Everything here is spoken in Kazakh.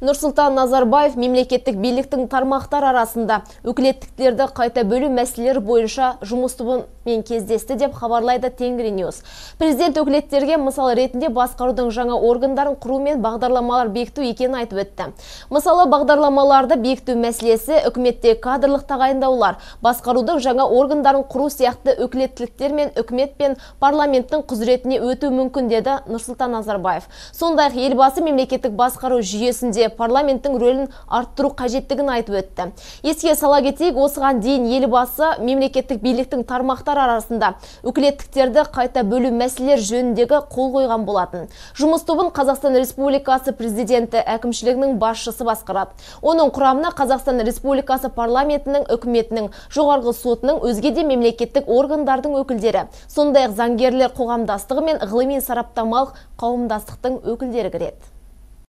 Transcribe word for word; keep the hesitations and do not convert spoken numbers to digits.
Нұрсұлтан Назарбаев мемлекеттік биліктің тармақтар арасында өкілеттіктерді қайта бөлу мәселелері бойынша жұмыс тобымен кездесті деп хабарлайды Тенгриньюс. Президент өкілеттерге мысалы ретінде басқарудың жаңа органдарын құру мен бағдарламалар бекіту екенін айтып өтті. Мысалы бағдарламаларды бекіту мәселесі, үкіметте кадрлық тағайындаулар, басқарудың жаңа органдарын құру сияқты өкілеттіктер мен үкімет пен парламенттің құзыретіне өту мүмкін, деді Нұрсұлтан Назарбаев. Сондай-ақ елбасы мемлекеттік басқару жүйесінде парламенттің рөлін арттыру қажеттігін айтып өтті. Еске сала кетейік, осыған дейін елбасы мемлекеттік биліктің тармақтар арасында өкілеттіктерді қайта бөлу мәселелер жөніндегі қол қойған болатын. Жұмыс тобын Қазақстан Республикасы президенті әкімшілігінің басшысы басқарады. Оның құрамына Қазақстан Республикасы парламентінің, үкіметінің, жоғарғы сотының, өзге де мемлекеттік органдардың өкілдері, сондай-ақ заңгерлер қоғамдастығы мен ғылыми сараптамалық қауымдастықтың өкілдері кіреді.